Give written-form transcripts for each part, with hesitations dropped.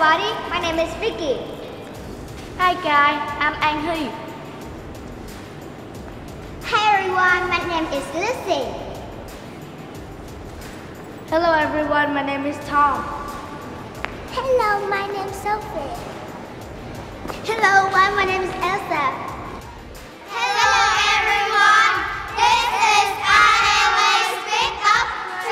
everybody, my name is Vicky. Hi guys, I'm Anh Huy. Hi everyone, my name is Lucy. Hello everyone, my name is Tom. Hello, my name is Sophie. Hello, my name is Elsa. Hello everyone, this is ILA Speak Up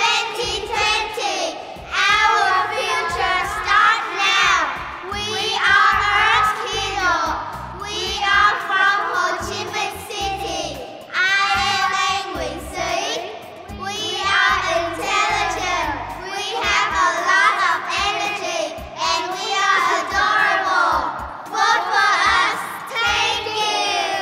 2020. Our future starts now. We are Earth Kino. We are from Ho Chi Minh City. ILA Nguyễn Sĩ. We are intelligent. We have a lot of energy and we are adorable. Vote for us. Thank you.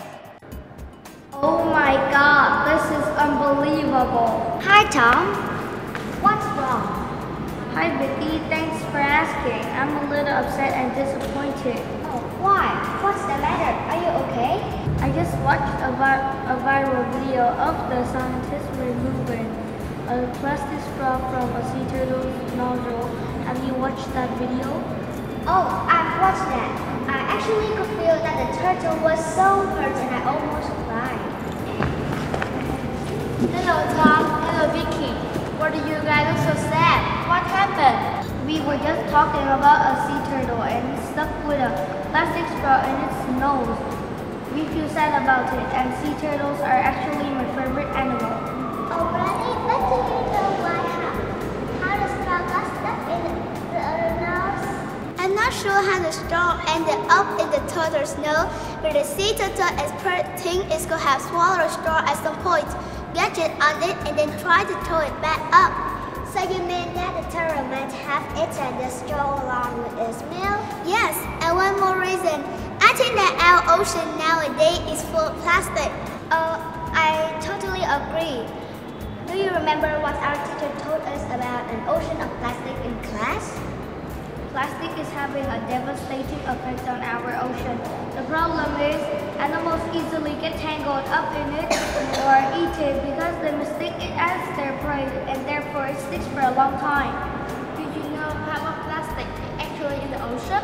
Oh my god, this is unbelievable. Hi Tom. What's wrong? Hi Vicky, thanks for asking. I'm a little upset and disappointed. Oh, why? What's the matter? Are you okay? I just watched a viral video of the scientists removing a plastic straw from a sea turtle's nostril. Have you watched that video? Oh, I've watched that. I actually could feel that the turtle was so hurt and I almost cried. Hello Tom, hello Vicky. Why do you guys look so sad? What happened? We were just talking about a sea turtle and it's stuck with a plastic straw in its nose. We feel sad about it and sea turtles are actually my favorite animal. Oh, really? But do you know why? How the straw got stuck in the other nose? I'm not sure how the straw ended up in the turtle's nose, but the sea turtle expert thinks it could have swallowed a straw at some point, get it on it, and then try to throw it back up. So you mean that the turtle might have eaten the straw along with its meal? Yes, and one more reason. I think that our ocean nowadays is full of plastic. I totally agree. Do you remember what our teacher told us about an ocean of plastic in class? Plastic is having a devastating effect on our ocean. The problem is animals easily get tangled up in it or eat it because they mistake it as their prey and therefore it sticks for a long time. Did you know how much plastic is actually in the ocean?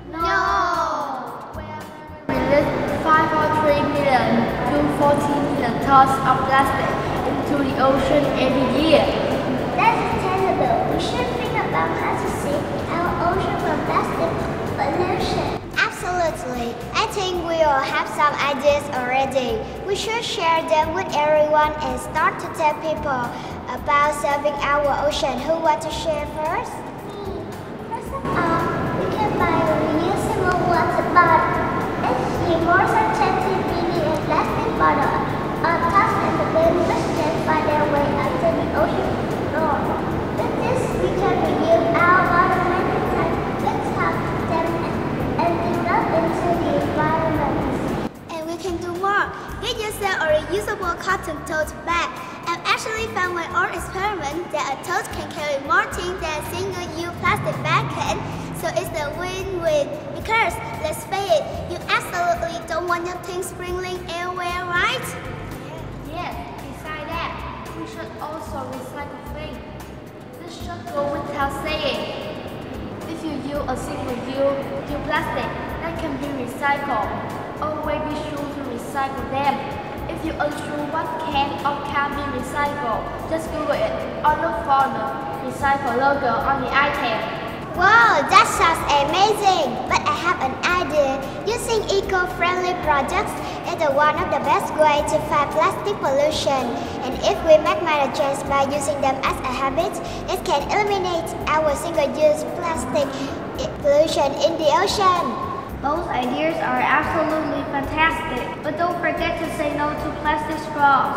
No! Release 5.3 million to 14 million tons of plastic into the ocean every year. That is terrible. We should think about how to save our ocean from plastic pollution. Absolutely. I think we all have some ideas already. We should share them with everyone and start to tell people about saving our ocean. Who wants to share first? Me. First of all, we can buy a reusable water bottle. More than 20 billion plastic bottles are tossed and then pushed and find their way up to the ocean floor. With this, we can reuse our water many times, without them ending up into the environment. And we can do more. Get yourself a reusable cotton tote bag. I've actually found my own experiment that a tote can carry more things than a single-use plastic bag can. So it's a win-win. Because, let's face it, you absolutely don't want your things sprinkling everywhere, right? Yes, besides that, we should also recycle things. This should go without saying. If you use a single-use plastic that can be recycled, always be sure to recycle them. If you're unsure what can or can't be recycled, just Google it or look for the recycle logo on the item. Wow, that sounds amazing! But I have an idea. Using eco-friendly products is one of the best ways to fight plastic pollution. And if we make minor changes by using them as a habit, it can eliminate our single-use plastic pollution in the ocean. Those ideas are absolutely fantastic. But don't forget to say no to plastic straws.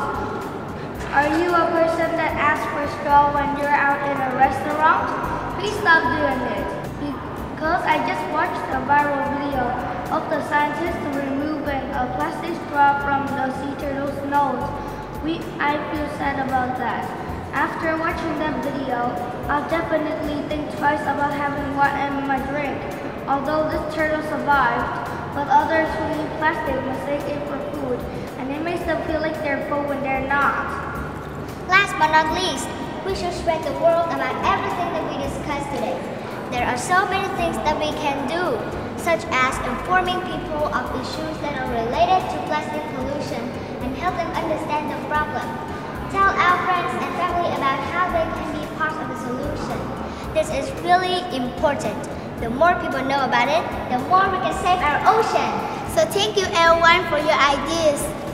Are you a person that asks for a straw when you're out in a restaurant? Please stop doing it. Because I just watched a viral video of the scientists removing a plastic straw from the sea turtle's nose. I feel sad about that. After watching that video, I'll definitely think twice about having one in my drink. Although this turtle survived, but others who eat plastic mistake it for food, and it makes them feel like they're full when they're not. Last but not least, we should spread the word about everything that we discussed today. There are so many things that we can do, such as informing people of issues that are related to plastic pollution and help them understand the problem. Tell our friends and family about how they can be part of the solution. This is really important. The more people know about it, the more we can save our ocean. So thank you everyone for your ideas.